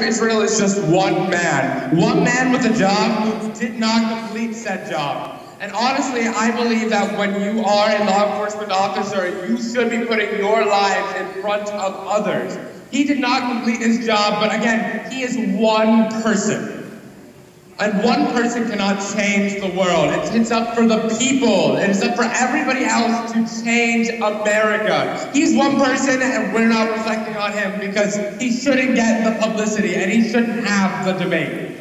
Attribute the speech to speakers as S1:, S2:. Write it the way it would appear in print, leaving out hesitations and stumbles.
S1: Israel is just one man. One man with a job who did not complete said job. And honestly, I believe that when you are a law enforcement officer, you should be putting your lives in front of others. He did not complete his job, but again, he is one person. And one person cannot change the world. It's up for the people. It's up for everybody else to change America. He's one person, and we're not reflecting on him because he shouldn't get the publicity, and he shouldn't have the debate.